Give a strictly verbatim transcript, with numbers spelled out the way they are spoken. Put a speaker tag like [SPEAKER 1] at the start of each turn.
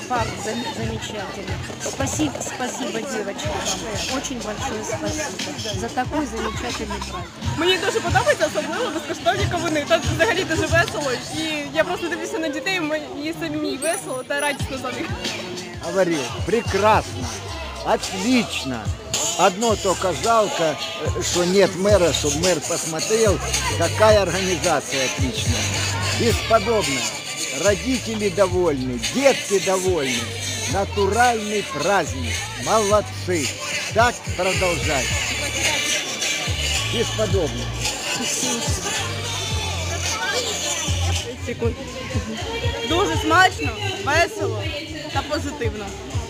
[SPEAKER 1] парк зам- замечательный. Спасибо, спасибо, девочки, вам. Очень большое спасибо за такой замечательный праздник.
[SPEAKER 2] Мені дуже подобається, особливо безкоштовні кавуни. Тут взагалі дуже весело. І я просто дивлюся на дітей, мені самі весело та радісно за них.
[SPEAKER 3] Говорил, прекрасно, отлично. Одно только жалко, э, что нет мэра, чтобы мэр посмотрел, какая организация отличная. Бесподобно. Родители довольны, детки довольны. Натуральный праздник. Молодцы. Так продолжать. Бесподобно.
[SPEAKER 2] Секунд. Дуже смачно, весело та позитивно.